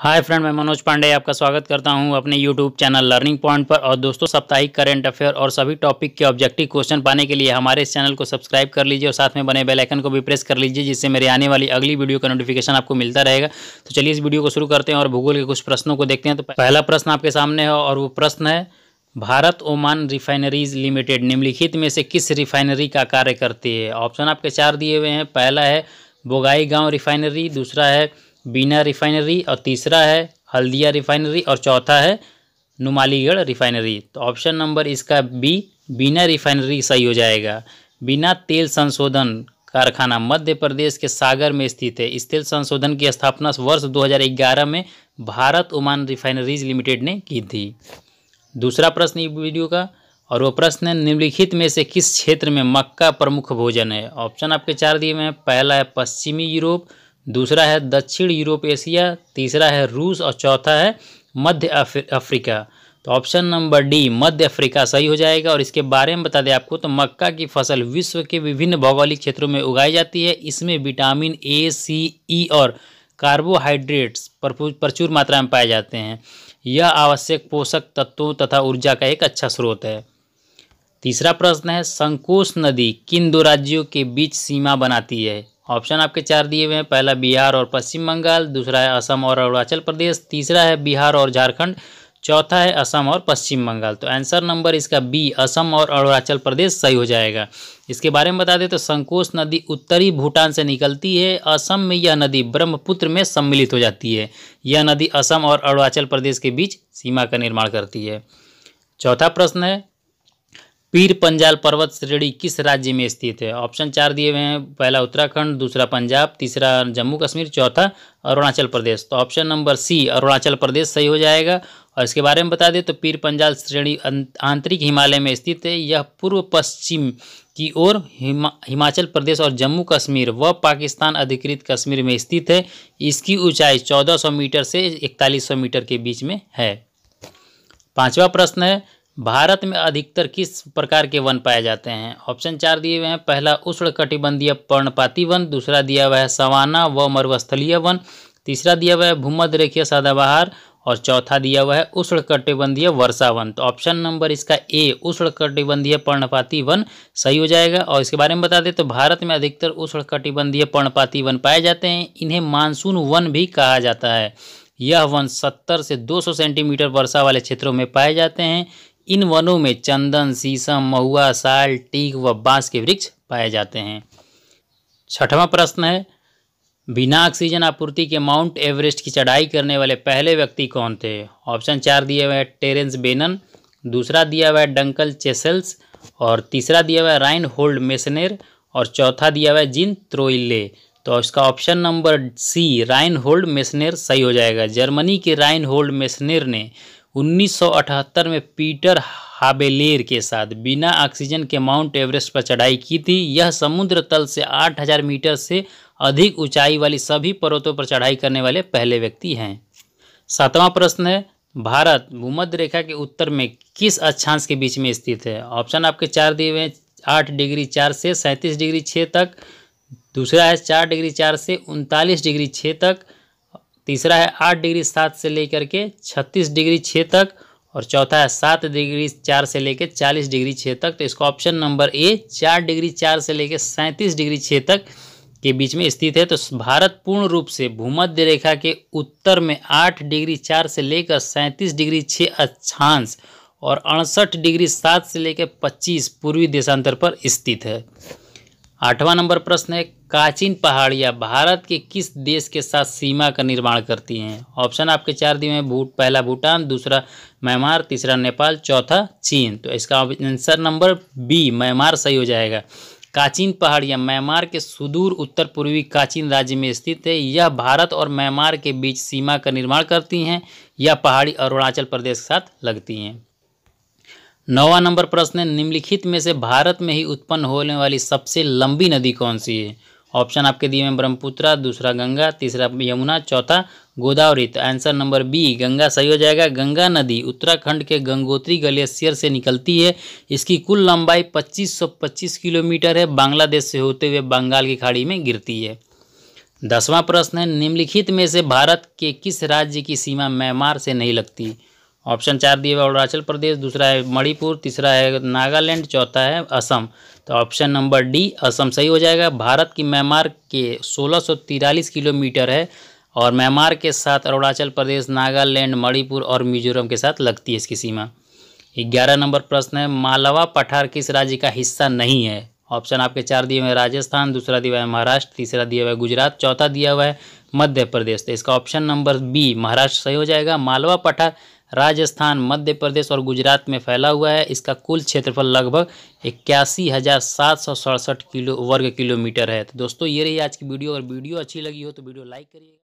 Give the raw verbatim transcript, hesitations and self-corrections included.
Hi friend, मैं मनोज पांडे आपका स्वागत करता हूं अपने यूट्यूब चैनल लर्निंग पॉइंट पर। और दोस्तों, साप्ताहिक करंट अफेयर और सभी टॉपिक के ऑब्जेक्टिव क्वेश्चन पाने के लिए हमारे इस चैनल को सब्सक्राइब कर लीजिए और साथ में बने बेल आइकन को भी प्रेस कर लीजिए, जिससे मेरे आने वाली अगली वीडियो का नोटिफिकेशन आपको मिलता रहेगा। तो चलिए इस वीडियो को शुरू करते हैं और भूगोल के कुछ प्रश्नों को देखते हैं। तो पहला प्रश्न आपके सामने है और वो प्रश्न है, भारत ओमान रिफाइनरीज लिमिटेड निम्नलिखित में से किस रिफाइनरी का कार्य करती है। ऑप्शन आपके चार दिए हुए हैं। पहला है बोगाईगांव रिफाइनरी, दूसरा है बीना रिफाइनरी और तीसरा है हल्दिया रिफाइनरी और चौथा है नुमालीगढ़ रिफाइनरी। तो ऑप्शन नंबर इसका बी बीना रिफाइनरी सही हो जाएगा। बीना तेल संशोधन कारखाना मध्य प्रदेश के सागर में स्थित है। इस तेल संशोधन की स्थापना वर्ष दो हज़ार ग्यारह में भारत ओमान रिफाइनरीज लिमिटेड ने की थी। दूसरा प्रश्न इस वीडियो का और वो प्रश्न है, निम्नलिखित में से किस क्षेत्र में मक्का प्रमुख भोजन है। ऑप्शन आपके चार दिए हुए हैं। पहला है पश्चिमी यूरोप, दूसरा है दक्षिण यूरोप एशिया, तीसरा है रूस और चौथा है मध्य अफ्रीका। तो ऑप्शन नंबर डी मध्य अफ्रीका सही हो जाएगा। और इसके बारे में बता दें आपको, तो मक्का की फसल विश्व के विभिन्न भौगोलिक क्षेत्रों में उगाई जाती है। इसमें विटामिन ए, सी, ई और कार्बोहाइड्रेट्स प्रचुर मात्रा में पाए जाते हैं। यह आवश्यक पोषक तत्वों तथा ऊर्जा का एक अच्छा स्रोत है। तीसरा प्रश्न है, संकोश नदी किन दो राज्यों के बीच सीमा बनाती है। ऑप्शन आपके चार दिए हुए हैं। पहला बिहार और पश्चिम बंगाल, दूसरा है असम और अरुणाचल प्रदेश, तीसरा है बिहार और झारखंड, चौथा है असम और पश्चिम बंगाल। तो आंसर नंबर इसका बी असम और अरुणाचल प्रदेश सही हो जाएगा। इसके बारे में बता दें तो संकोश नदी उत्तरी भूटान से निकलती है। असम में यह नदी ब्रह्मपुत्र में सम्मिलित हो जाती है। यह नदी असम और अरुणाचल प्रदेश के बीच सीमा का निर्माण करती है। चौथा प्रश्न है, पीर पंजाल पर्वत श्रेणी किस राज्य में स्थित है। ऑप्शन चार दिए हुए हैं। पहला उत्तराखंड, दूसरा पंजाब, तीसरा जम्मू कश्मीर, चौथा अरुणाचल प्रदेश। तो option number C Arunachal Pradesh सही हो जाएगा। और इसके बारे में बता दें तो पीर पंजाल श्रेणी आंतरिक हिमालय में स्थित है। यह पूर्व पश्चिम की ओर हिमा, हिमाचल प्रदेश और जम्मू कश्मीर व पाकिस्तान अधिकृत कश्मीर में स्थित है। इसकी ऊंचाई चौदह सौ मीटर से इकतालीस सौ मीटर के बीच में है। पांचवा प्रश्न है, भारत में अधिकतर किस प्रकार के वन पाए जाते हैं। ऑप्शन चार दिए हुए हैं। पहला उष्णकटिबंधीय पर्णपाती वन, दूसरा दिया हुआ है सवाना व मरुस्थलीय वन, तीसरा दिया हुआ है भूमध्य रेखीय सदाबहार और चौथा दिया हुआ है उष्णकटिबंधीय वर्षा वन। तो ऑप्शन नंबर इसका ए उष्णकटिबंधीय पर्णपाती वन सही हो जाएगा। और इसके बारे में बता दें तो भारत में अधिकतर उष्णकटिबंधीय पर्णपाती वन पाए जाते हैं। इन्हें मानसून वन भी कहा जाता है। यह वन सत्तर से दो सौ सेंटीमीटर वर्षा वाले क्षेत्रों में पाए जाते हैं। इन वनों में चंदन, शीशम, महुआ, साल, टीक व बांस के वृक्ष पाए जाते हैं। छठवां प्रश्न है, बिना ऑक्सीजन आपूर्ति के माउंट एवरेस्ट की चढ़ाई करने वाले पहले व्यक्ति कौन थे। ऑप्शन चार दिए हुए हैं टेरेंस बेनन, दूसरा दिया हुआ है डंकल चेसेल्स और तीसरा दिया हुआ है राइन होल्ड मेसनेर और चौथा दिया हुआ है जिन त्रोइले। तो इसका ऑप्शन नंबर सी राइन होल्ड मेसनेर सही हो जाएगा। जर्मनी के राइन होल्ड मेसनेर ने उन्नीस सौ अठहत्तर में पीटर हाबेलेर के साथ बिना ऑक्सीजन के माउंट एवरेस्ट पर चढ़ाई की थी। यह समुद्र तल से आठ हज़ार मीटर से अधिक ऊंचाई वाली सभी पर्वतों पर चढ़ाई करने वाले पहले व्यक्ति हैं। सातवां प्रश्न है, भारत भूमध्य रेखा के उत्तर में किस अक्षांश के बीच में स्थित है। ऑप्शन आपके चार दिए हुए हैं। आठ डिग्री चार से सैंतीस डिग्री छः तक, दूसरा है चार डिग्री चार से उनतालीस डिग्री छः तक, तीसरा है आठ डिग्री सात से लेकर के छत्तीस डिग्री छः तक और चौथा है सात डिग्री चार से लेकर चालीस डिग्री छः तक। तो इसका ऑप्शन नंबर ए चार डिग्री चार से लेकर सैंतीस डिग्री छः तक के बीच में स्थित है। तो भारत पूर्ण रूप से भूमध्य रेखा के उत्तर में आठ डिग्री चार से लेकर सैंतीस डिग्री छः अक्षांश और अड़सठ डिग्री सात से लेकर पच्चीस पूर्वी देशांतर पर स्थित है। आठवां नंबर प्रश्न है, काचिन पहाड़ियाँ भारत के किस देश के साथ सीमा का निर्माण करती हैं। ऑप्शन आपके चार दिए हैं। भूट पहला भूटान, दूसरा म्यांमार, तीसरा नेपाल, चौथा चीन। तो इसका आंसर नंबर बी म्यांमार सही हो जाएगा। काचिन पहाड़ियाँ म्यांमार के सुदूर उत्तर पूर्वी काचिन राज्य में स्थित है। यह भारत और म्यांमार के बीच सीमा का निर्माण करती हैं। यह पहाड़ी अरुणाचल प्रदेश के साथ लगती हैं। नौवां नंबर प्रश्न है, निम्नलिखित में से भारत में ही उत्पन्न होने वाली सबसे लंबी नदी कौन सी है। ऑप्शन आपके दिए हैं। ब्रह्मपुत्र, दूसरा गंगा, तीसरा यमुना, चौथा गोदावरी। तो आंसर नंबर बी गंगा सही हो जाएगा। गंगा नदी उत्तराखंड के गंगोत्री ग्लेशियर से निकलती है। इसकी कुल लंबाई पच्चीस सौ पच्चीस किलोमीटर है। बांग्लादेश से होते हुए बंगाल की खाड़ी में गिरती है। दसवां प्रश्न है, निम्नलिखित में से भारत के किस राज्य की सीमा म्यांमार से नहीं लगती? ऑप्शन चार दिए हुए अरुणाचल प्रदेश, दूसरा है मणिपुर, तीसरा है नागालैंड, चौथा है असम। तो ऑप्शन नंबर डी असम सही हो जाएगा। भारत की म्यांमार के सोलह सौ तिरालीस किलोमीटर है और म्यांमार के साथ अरुणाचल प्रदेश, नागालैंड, मणिपुर और मिजोरम के साथ लगती है इसकी सीमा। ग्यारह नंबर प्रश्न है, मालवा पठार किस राज्य का हिस्सा नहीं है? ऑप्शन आपके चार दिए हुए हैं राजस्थान, दूसरा दिया हुआ है महाराष्ट्र, तीसरा दिया हुआ है गुजरात, चौथा दिया हुआ है मध्य प्रदेश। तो इसका ऑप्शन नंबर बी महाराष्ट्र सही हो जाएगा। मालवा पठार राजस्थान, मध्य प्रदेश और गुजरात में फैला हुआ है। इसका कुल क्षेत्रफल लगभग इक्यासी हज़ार सात सौ सड़सठ किलो वर्ग किलोमीटर है। तो दोस्तों ये रही आज की वीडियो। अगर वीडियो अच्छी लगी हो तो वीडियो लाइक करिए।